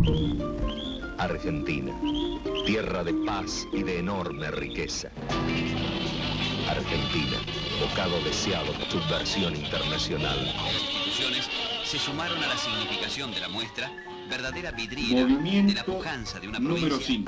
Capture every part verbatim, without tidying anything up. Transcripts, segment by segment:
Argentina, tierra de paz y de enorme riqueza. Argentina, bocado deseado por subversión internacional. Instituciones se sumaron a la significación de la muestra, verdadera vidriera Movimiento de la pujanza de una número provincia. cinco.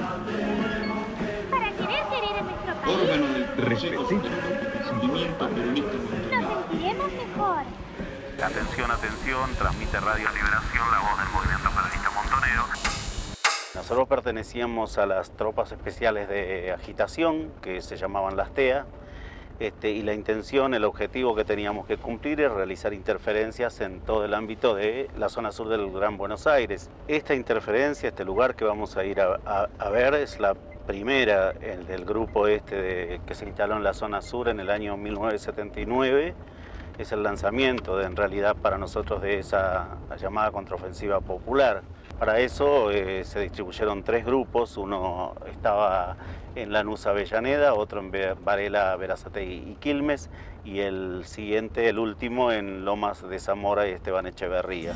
Para querer querer a nuestro país, Órgano del Consejo Sentimiento Peronista Montevideo. nos sentiremos mejor. Atención, atención, transmite Radio Liberación, la voz del movimiento peronista montonero. Nosotros pertenecíamos a las tropas especiales de agitación, que se llamaban las T E A, este, y la intención, el objetivo que teníamos que cumplir es realizar interferencias en todo el ámbito de la zona sur del Gran Buenos Aires. Esta interferencia, este lugar que vamos a ir a, a, a ver, es la primera el del grupo este de, que se instaló en la zona sur en el año mil novecientos setenta y nueve. Es el lanzamiento, de, en realidad, para nosotros de esa llamada contraofensiva popular. Para eso eh, se distribuyeron tres grupos, uno estaba en Lanús Avellaneda, otro en Varela, Berazategui y Quilmes, y el siguiente, el último, en Lomas de Zamora y Esteban Echeverría.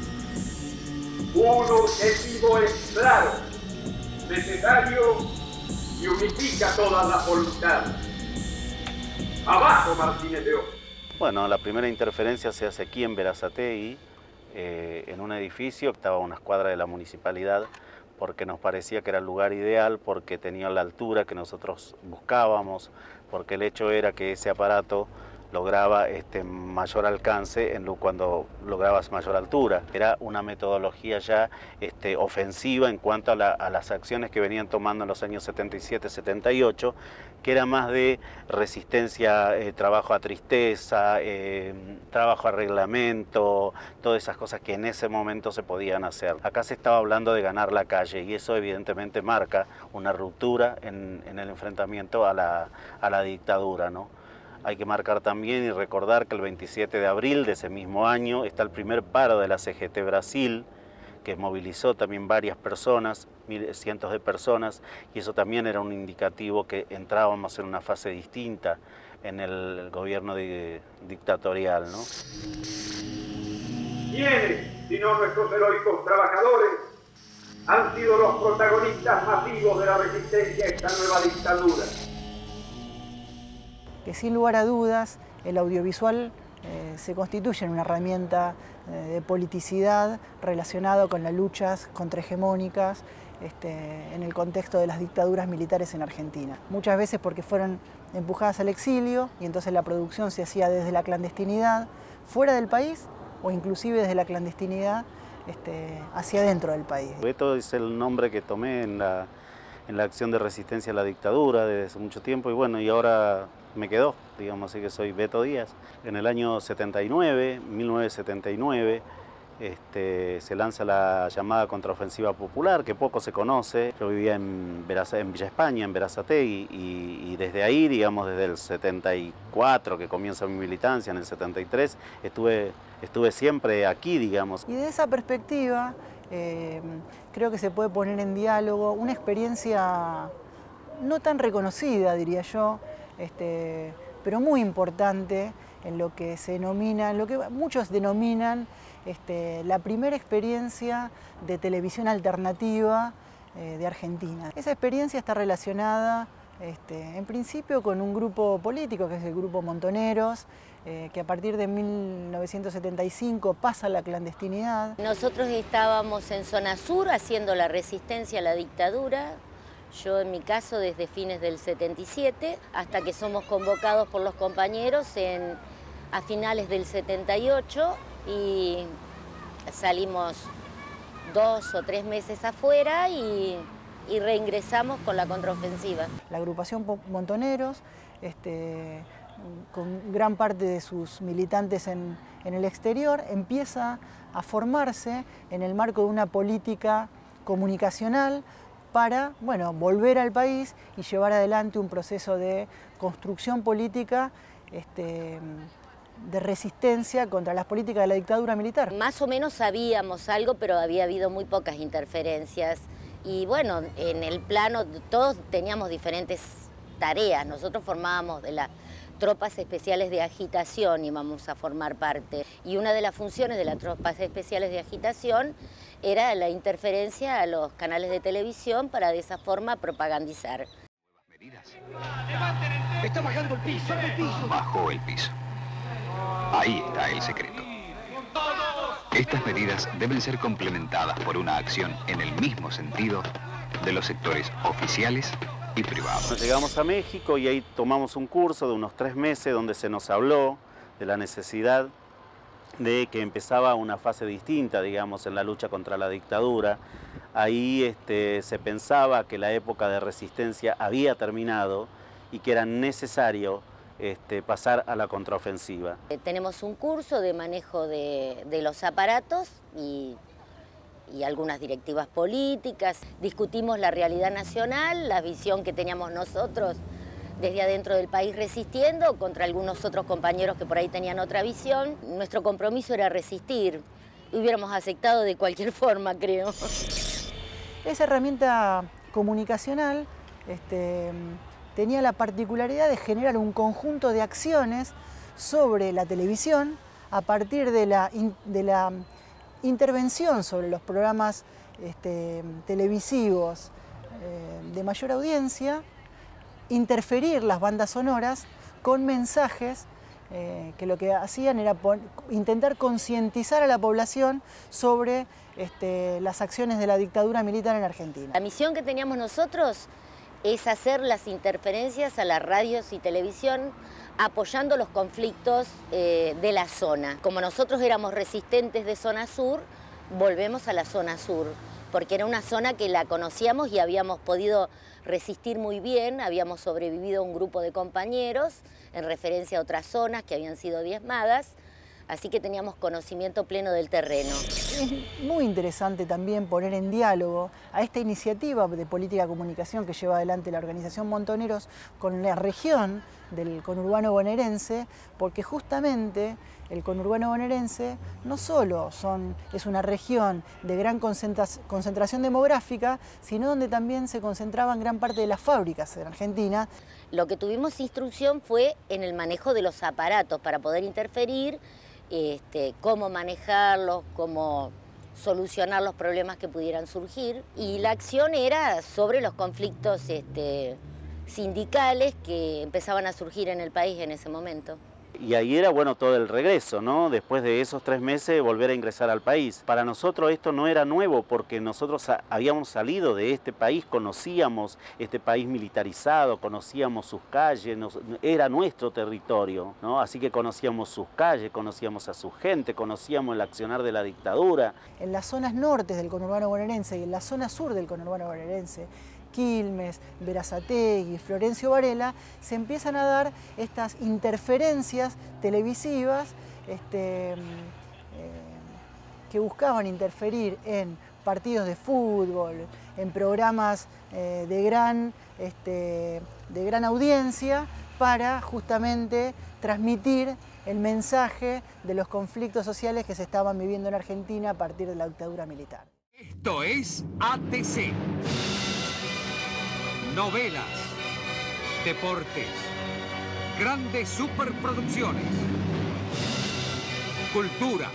Un objetivo es claro, necesario y unifica todas las voluntades. Abajo, Martínez de Oz. Bueno, la primera interferencia se hace aquí en Berazategui, eh, en un edificio que estaba a una escuadra de la municipalidad, porque nos parecía que era el lugar ideal, porque tenía la altura que nosotros buscábamos, porque el hecho era que ese aparato lograba este, mayor alcance en lo, cuando lograbas mayor altura. Era una metodología ya este, ofensiva en cuanto a, la, a las acciones que venían tomando en los años setenta y siete, setenta y ocho, que era más de resistencia, eh, trabajo a tristeza, eh, trabajo a reglamento, todas esas cosas que en ese momento se podían hacer. Acá se estaba hablando de ganar la calle y eso evidentemente marca una ruptura en, en el enfrentamiento a la, a la dictadura, ¿no? Hay que marcar también y recordar que el veintisiete de abril de ese mismo año está el primer paro de la C G T Brasil, que movilizó también varias personas, cientos de personas, y eso también era un indicativo que entrábamos en una fase distinta en el gobierno de, dictatorial, ¿no? ¿Quiénes, si no nuestros heroicos trabajadores, han sido los protagonistas masivos de la resistencia a esta nueva dictadura? Que sin lugar a dudas el audiovisual eh, se constituye en una herramienta eh, de politicidad relacionado con las luchas contrahegemónicas este, en el contexto de las dictaduras militares en Argentina. Muchas veces porque fueron empujadas al exilio y entonces la producción se hacía desde la clandestinidad fuera del país o inclusive desde la clandestinidad este, hacia dentro del país. Beto es el nombre que tomé en la, en la acción de resistencia a la dictadura desde hace mucho tiempo y bueno, y ahora me quedó, digamos así que soy Beto Díaz. En el año setenta y nueve, mil novecientos setenta y nueve, este, se lanza la llamada contraofensiva popular, que poco se conoce. Yo vivía en, Veraza, en Villa España, en Berazategui, y, y desde ahí, digamos, desde el setenta y cuatro, que comienza mi militancia, en el setenta y tres, estuve, estuve siempre aquí, digamos. Y de esa perspectiva, eh, creo que se puede poner en diálogo una experiencia no tan reconocida, diría yo, Este, pero muy importante en lo que se denomina, en lo que muchos denominan este, la primera experiencia de televisión alternativa eh, de Argentina. Esa experiencia está relacionada este, en principio con un grupo político que es el Grupo Montoneros, eh, que a partir de mil novecientos setenta y cinco pasa a la clandestinidad. Nosotros estábamos en zona sur haciendo la resistencia a la dictadura. Yo en mi caso desde fines del setenta y siete hasta que somos convocados por los compañeros en, a finales del setenta y ocho y salimos dos o tres meses afuera y, y reingresamos con la contraofensiva. La agrupación Montoneros, este, con gran parte de sus militantes en, en el exterior, empieza a formarse en el marco de una política comunicacional para, bueno, volver al país y llevar adelante un proceso de construcción política este, de resistencia contra las políticas de la dictadura militar. Más o menos sabíamos algo, pero había habido muy pocas interferencias. Y bueno, en el plano, todos teníamos diferentes tareas. Nosotros formábamos de la tropas especiales de agitación íbamos a formar parte. Y una de las funciones de las tropas especiales de agitación era la interferencia a los canales de televisión para de esa forma propagandizar. Está bajando el piso, el piso. Bajó el piso. Ahí está el secreto. Estas medidas deben ser complementadas por una acción en el mismo sentido de los sectores oficiales y privados. Nos llegamos a México y ahí tomamos un curso de unos tres meses donde se nos habló de la necesidad de que empezaba una fase distinta, digamos, en la lucha contra la dictadura. Ahí este, se pensaba que la época de resistencia había terminado y que era necesario este, pasar a la contraofensiva. Tenemos un curso de manejo de, de los aparatos y, y algunas directivas políticas. Discutimos la realidad nacional, la visión que teníamos nosotros desde adentro del país resistiendo contra algunos otros compañeros que por ahí tenían otra visión. Nuestro compromiso era resistir. Hubiéramos aceptado de cualquier forma, creo. Esa herramienta comunicacional este, tenía la particularidad de generar un conjunto de acciones sobre la televisión a partir de la, in, de la intervención sobre los programas este, televisivos eh, de mayor audiencia, interferir las bandas sonoras con mensajes eh, que lo que hacían era intentar concientizar a la población sobre este, las acciones de la dictadura militar en Argentina. La misión que teníamos nosotros es hacer las interferencias a las radios y televisión apoyando los conflictos eh, de la zona. Como nosotros éramos resistentes de zona sur, volvemos a la zona sur, porque era una zona que la conocíamos y habíamos podido resistir muy bien, habíamos sobrevivido un grupo de compañeros en referencia a otras zonas que habían sido diezmadas, así que teníamos conocimiento pleno del terreno. Es muy interesante también poner en diálogo a esta iniciativa de política de comunicación que lleva adelante la organización Montoneros con la región del conurbano bonaerense, porque justamente el conurbano bonaerense no solo son, es una región de gran concentración demográfica, sino donde también se concentraban gran parte de las fábricas en Argentina. Lo que tuvimos instrucción fue en el manejo de los aparatos para poder interferir, este, cómo manejarlos, cómo solucionar los problemas que pudieran surgir. Y la acción era sobre los conflictos este, sindicales que empezaban a surgir en el país en ese momento. Y ahí era, bueno, todo el regreso, ¿no? Después de esos tres meses, volver a ingresar al país. Para nosotros esto no era nuevo, porque nosotros habíamos salido de este país, conocíamos este país militarizado, conocíamos sus calles, nos, era nuestro territorio, ¿no? Así que conocíamos sus calles, conocíamos a su gente, conocíamos el accionar de la dictadura. En las zonas nortes del conurbano bonaerense y en la zona sur del conurbano bonaerense, Quilmes, Berazategui, Florencio Varela, se empiezan a dar estas interferencias televisivas este, eh, que buscaban interferir en partidos de fútbol, en programas eh, de, gran, este, de gran audiencia, para justamente transmitir el mensaje de los conflictos sociales que se estaban viviendo en Argentina a partir de la dictadura militar. Esto es A T C. Novelas, deportes, grandes superproducciones, cultura.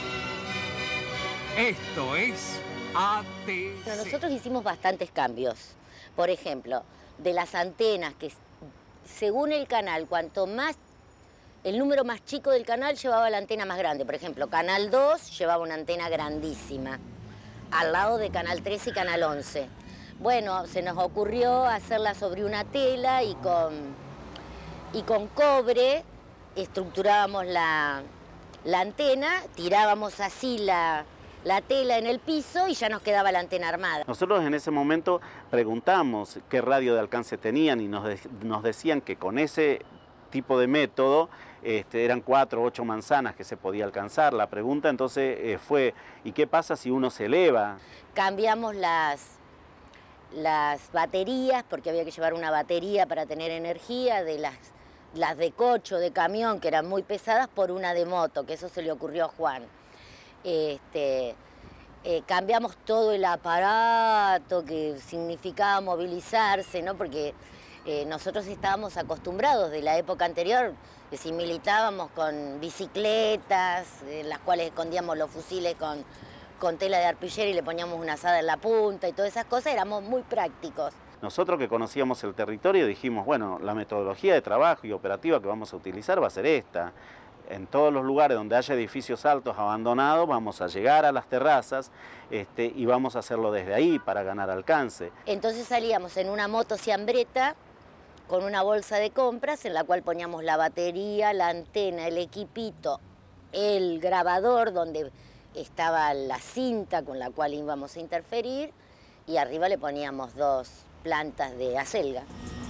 Esto es A T C. Bueno, nosotros hicimos bastantes cambios. Por ejemplo, de las antenas, que según el canal, cuanto más, el número más chico del canal llevaba la antena más grande. Por ejemplo, Canal dos llevaba una antena grandísima, al lado de Canal tres y Canal once. Bueno, se nos ocurrió hacerla sobre una tela y con, y con cobre estructurábamos la, la antena, tirábamos así la, la tela en el piso y ya nos quedaba la antena armada. Nosotros en ese momento preguntamos qué radio de alcance tenían y nos, de, nos decían que con ese tipo de método este, eran cuatro o ocho manzanas que se podía alcanzar. La pregunta entonces eh, fue, ¿y qué pasa si uno se eleva? Cambiamos las... las baterías, porque había que llevar una batería para tener energía, de las, las de coche o de camión, que eran muy pesadas, por una de moto, que eso se le ocurrió a Juan. Este, eh, cambiamos todo el aparato que significaba movilizarse, ¿no? Porque Eh, nosotros estábamos acostumbrados de la época anterior, que si militábamos con bicicletas, en las cuales escondíamos los fusiles con, con tela de arpillera y le poníamos una asada en la punta y todas esas cosas, éramos muy prácticos. Nosotros que conocíamos el territorio dijimos, bueno, la metodología de trabajo y operativa que vamos a utilizar va a ser esta. En todos los lugares donde haya edificios altos abandonados vamos a llegar a las terrazas este, y vamos a hacerlo desde ahí para ganar alcance. Entonces salíamos en una moto ciambreta con una bolsa de compras en la cual poníamos la batería, la antena, el equipito, el grabador donde estaba la cinta con la cual íbamos a interferir y arriba le poníamos dos plantas de acelga.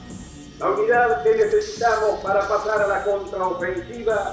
La unidad que necesitamos para pasar a la contraofensiva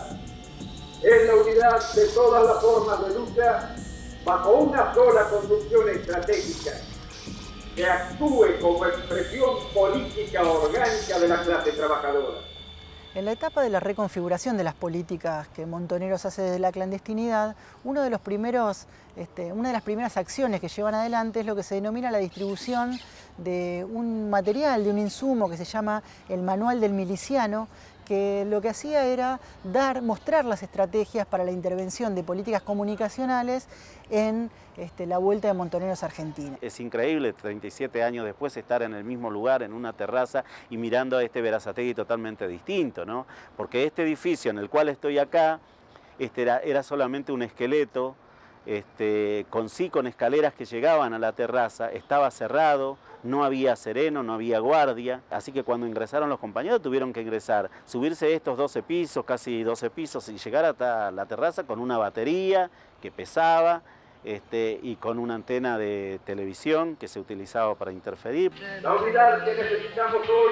es la unidad de todas las formas de lucha bajo una sola conducción estratégica que actúe como expresión política orgánica de la clase trabajadora. En la etapa de la reconfiguración de las políticas que Montoneros hace desde la clandestinidad, uno de los primeros, este, una de las primeras acciones que llevan adelante es lo que se denomina la distribución de un material, de un insumo que se llama el Manual del Miliciano, que lo que hacía era dar, mostrar las estrategias para la intervención de políticas comunicacionales en este, la vuelta de Montoneros a Argentina. Es increíble, treinta y siete años después, estar en el mismo lugar, en una terraza, y mirando a este Berazategui totalmente distinto, ¿no? Porque este edificio en el cual estoy acá este era, era solamente un esqueleto, este, con sí, con escaleras que llegaban a la terraza, estaba cerrado, no había sereno, no había guardia, así que cuando ingresaron los compañeros tuvieron que ingresar, subirse estos doce pisos, casi doce pisos, y llegar hasta la terraza con una batería que pesaba este, y con una antena de televisión que se utilizaba para interferir. La unidad que necesitamos hoy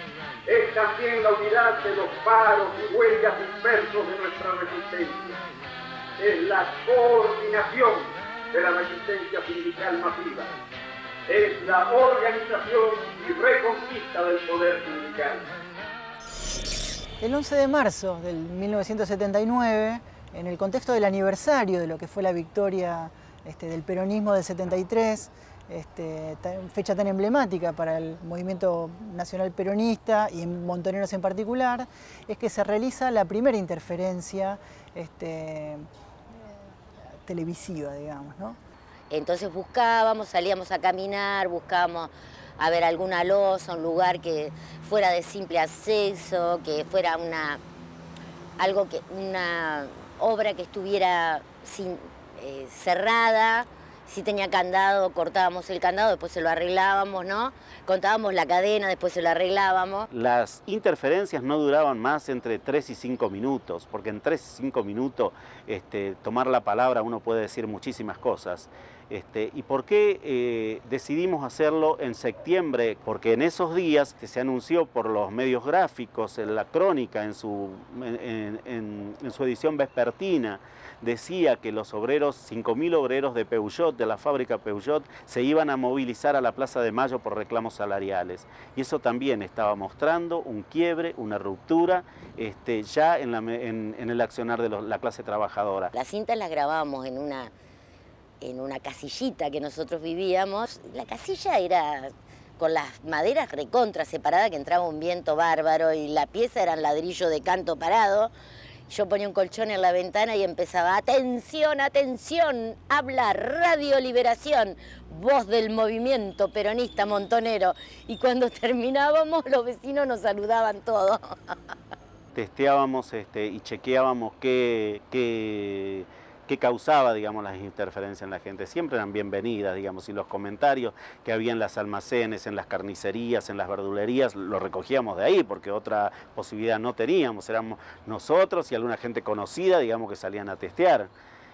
es también la unidad de los paros y huelgas dispersos de nuestra resistencia. Es la coordinación de la resistencia sindical masiva. Es la organización y reconquista del poder sindical. El once de marzo del mil novecientos setenta y nueve, en el contexto del aniversario de lo que fue la victoria este, del peronismo del setenta y tres, este, fecha tan emblemática para el movimiento nacional peronista y en Montoneros en particular, es que se realiza la primera interferencia este, televisiva, digamos, ¿no? Entonces buscábamos, salíamos a caminar, buscábamos a ver alguna loza, un lugar que fuera de simple acceso, que fuera una, algo que, una obra que estuviera sin, eh, cerrada. Si tenía candado, cortábamos el candado, después se lo arreglábamos, ¿no? Contábamos la cadena, después se lo arreglábamos. Las interferencias no duraban más entre tres y cinco minutos, porque en tres y cinco minutos este, tomar la palabra uno puede decir muchísimas cosas. Este, ¿Y por qué eh, decidimos hacerlo en septiembre? Porque en esos días se anunció por los medios gráficos, en la crónica, en su, en, en, en su edición vespertina, decía que los obreros, cinco mil obreros de Peugeot, de la fábrica Peugeot, se iban a movilizar a la Plaza de Mayo por reclamos salariales. Y eso también estaba mostrando un quiebre, una ruptura, este, ya en, la, en, en el accionar de los, la clase trabajadora. Las cintas las grabábamos en una, en una casillita que nosotros vivíamos. La casilla era con las maderas recontra separadas, que entraba un viento bárbaro, y la pieza era ladrillo de canto parado. Yo ponía un colchón en la ventana y empezaba: atención, atención, habla Radio Liberación, voz del movimiento peronista montonero. Y cuando terminábamos, los vecinos nos saludaban todos. Testeábamos este, y chequeábamos qué, qué, qué causaba, digamos, las interferencias en la gente. Siempre eran bienvenidas, digamos, y los comentarios que había en las almacenes, en las carnicerías, en las verdulerías, lo recogíamos de ahí, porque otra posibilidad no teníamos. Éramos nosotros y alguna gente conocida, digamos, que salían a testear.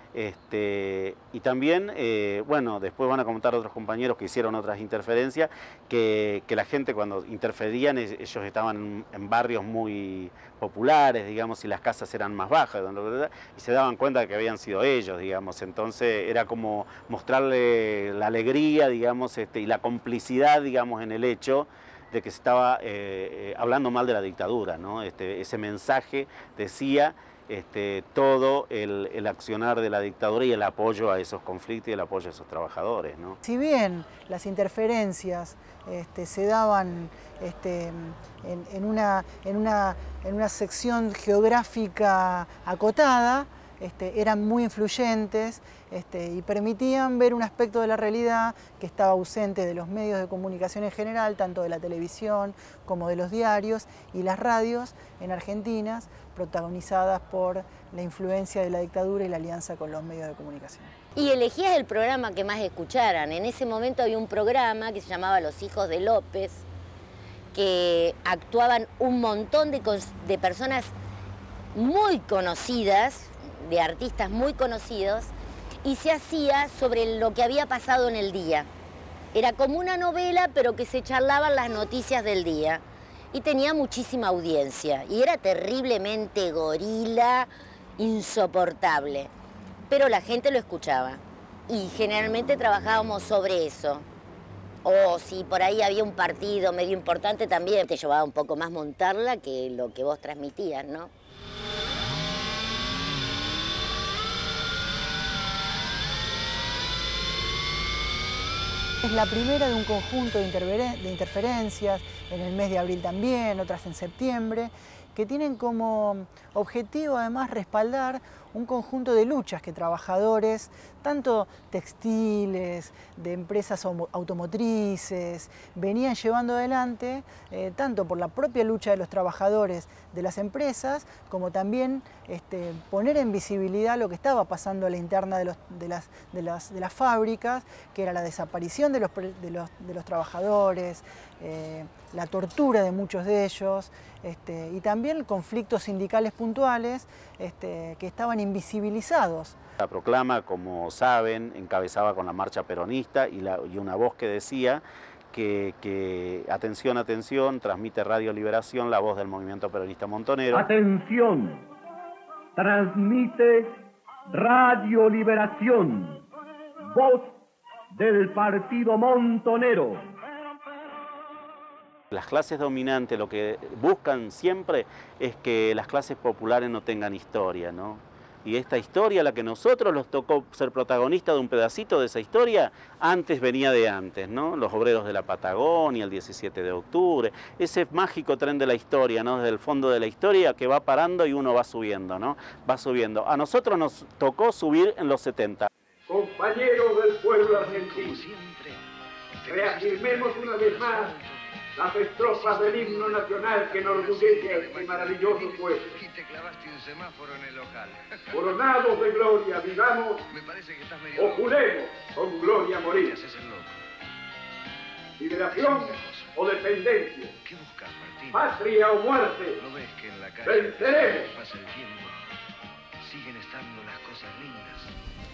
Este, y también, eh, bueno, después van a comentar otros compañeros que hicieron otras interferencias, que, que la gente cuando interferían, ellos estaban en, en barrios muy populares, digamos, y las casas eran más bajas, y se daban cuenta de que habían sido ellos, digamos. Entonces era como mostrarle la alegría, digamos, este, y la complicidad, digamos, en el hecho de que se estaba eh, hablando mal de la dictadura, ¿no? Este, ese mensaje decía este, todo el, el accionar de la dictadura y el apoyo a esos conflictos y el apoyo a esos trabajadores, ¿no? Si bien las interferencias este, se daban este, en, en, una, en, una, en una sección geográfica acotada, Este, eran muy influyentes este, y permitían ver un aspecto de la realidad que estaba ausente de los medios de comunicación en general, tanto de la televisión como de los diarios y las radios en Argentina, protagonizadas por la influencia de la dictadura y la alianza con los medios de comunicación. Y elegías el programa que más escucharan. En ese momento había un programa que se llamaba Los Hijos de López, que actuaban un montón de, de personas muy conocidas, de artistas muy conocidos, y se hacía sobre lo que había pasado en el día. Era como una novela, pero que se charlaban las noticias del día. Y tenía muchísima audiencia. Y era terriblemente gorila, insoportable. Pero la gente lo escuchaba. Y generalmente trabajábamos sobre eso. O si por ahí había un partido medio importante, también te llevaba un poco más montarla que lo que vos transmitías, ¿no? Es la primera de un conjunto de, de interferencias, en el mes de abril también, otras en septiembre, que tienen como objetivo además respaldar un conjunto de luchas que trabajadores, tanto textiles, de empresas automotrices, venían llevando adelante, eh, tanto por la propia lucha de los trabajadores de las empresas, como también este, poner en visibilidad lo que estaba pasando a la interna de, los, de, las, de, las, de las fábricas, que era la desaparición de los, de los, de los trabajadores, eh, la tortura de muchos de ellos, este, y también conflictos sindicales puntuales este, que estaban invisibilizados. La proclama, como saben, encabezaba con la marcha peronista y, la, y una voz que decía que, que, atención, atención, transmite Radio Liberación, la voz del movimiento peronista montonero. Atención, transmite Radio Liberación, voz del partido montonero. Las clases dominantes lo que buscan siempre es que las clases populares no tengan historia, ¿no? Y esta historia, la que nosotros nos tocó ser protagonistas de un pedacito de esa historia, antes venía de antes, ¿no? Los obreros de la Patagonia, el diecisiete de octubre, ese mágico tren de la historia, ¿no? Desde el fondo de la historia que va parando y uno va subiendo, ¿no? Va subiendo. A nosotros nos tocó subir en los setenta. Compañeros del pueblo argentino, reafirmemos una vez más las estrofas del himno nacional que enorgullece a este maravilloso pueblo. Y te clavaste un semáforo en el local. Coronados de gloria, vivamos, Me parece que estás medio o juremos con gloria morir. Te haces el loco. Liberación o dependencia. ¿Qué buscas, Martín? Patria o muerte. ¿No ves que en la calle venceremos? pasa el tiempo? Siguen estando las cosas lindas.